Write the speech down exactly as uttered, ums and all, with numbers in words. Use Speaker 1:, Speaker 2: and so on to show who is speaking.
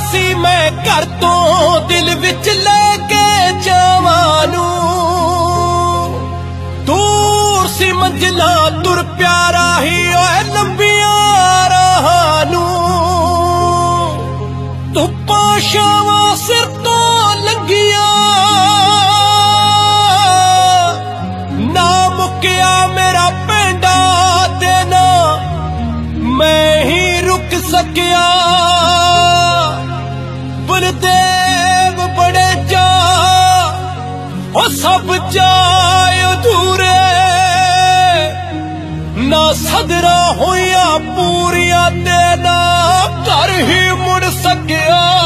Speaker 1: सी मैं घर तो दिल विच लेके जावां नूं दूर सी मंजिला तुर प्यारा ही ओए लंबिया राहां नूं धुप्पां छावां सिर तो लंघिया ना मुक्या मेरा पेंडा ते ना मैं ही रुक सकिया बलदेव बड़े जा ओ सब जाए अधूरे ना सदरा होया पूरिया ते ना घर ही मुड़ सकिया।